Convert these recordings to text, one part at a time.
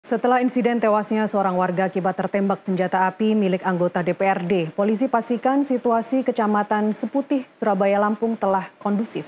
Setelah insiden tewasnya seorang warga akibat tertembak senjata api milik anggota DPRD, polisi pastikan situasi Kecamatan Seputih, Surabaya, Lampung telah kondusif.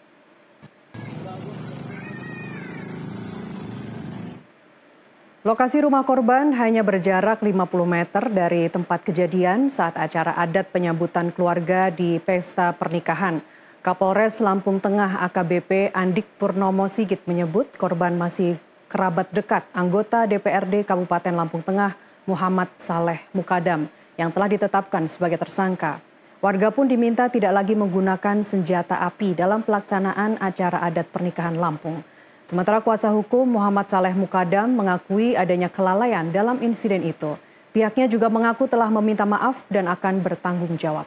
Lokasi rumah korban hanya berjarak 50 meter dari tempat kejadian saat acara adat penyambutan keluarga di pesta pernikahan. Kapolres Lampung Tengah AKBP Andik Purnomo Sigit menyebut korban masih kerabat dekat anggota DPRD Kabupaten Lampung Tengah Muhammad Saleh Mukadam yang telah ditetapkan sebagai tersangka. Warga pun diminta tidak lagi menggunakan senjata api dalam pelaksanaan acara adat pernikahan Lampung. Sementara kuasa hukum Muhammad Saleh Mukadam mengakui adanya kelalaian dalam insiden itu. Pihaknya juga mengaku telah meminta maaf dan akan bertanggung jawab.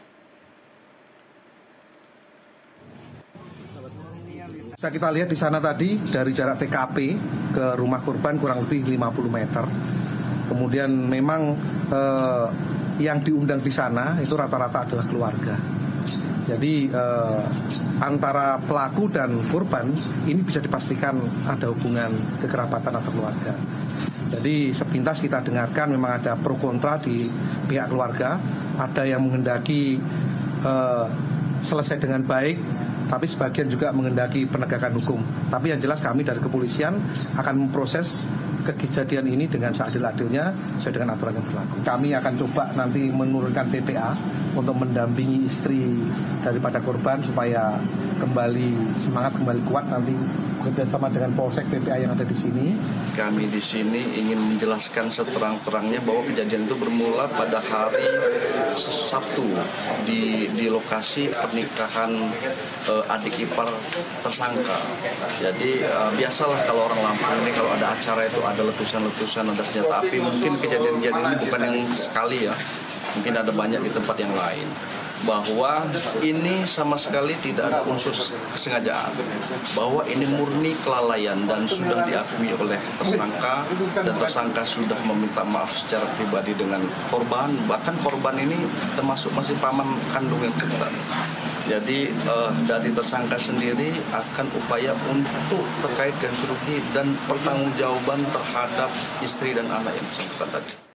Bisa kita lihat di sana tadi dari jarak TKP ke rumah korban kurang lebih 50 meter. Kemudian memang yang diundang di sana itu rata-rata adalah keluarga. Jadi antara pelaku dan korban ini bisa dipastikan ada hubungan kekerabatan atau keluarga. Jadi sepintas kita dengarkan memang ada pro kontra di pihak keluarga. Ada yang menghendaki selesai dengan baik, tapi sebagian juga menghendaki penegakan hukum. Tapi yang jelas kami dari kepolisian akan memproses kejadian ini dengan seadil-adilnya sesuai dengan aturan yang berlaku. Kami akan coba nanti menurunkan PPA untuk mendampingi istri daripada korban supaya kembali semangat, kembali kuat nanti bekerjasama dengan Polsek PPA yang ada di sini. Kami di sini ingin menjelaskan seterang-terangnya bahwa kejadian itu bermula pada hari Sabtu di lokasi pernikahan adik ipar tersangka. Jadi biasalah kalau orang Lampung ini kalau ada acara itu ada letusan-letusan, ada senjata api. Mungkin kejadian-kejadian ini bukan yang sekali ya. Mungkin ada banyak di tempat yang lain. Bahwa ini sama sekali tidak ada unsur kesengajaan. Bahwa ini murni kelalaian dan sudah diakui oleh tersangka. Dan tersangka sudah meminta maaf secara pribadi dengan korban. Bahkan korban ini termasuk masih paman kandung yang dekat. Jadi dari tersangka sendiri akan upaya untuk terkait ganti rugi dan pertanggungjawaban terhadap istri dan anak yang bersangkutan tadi.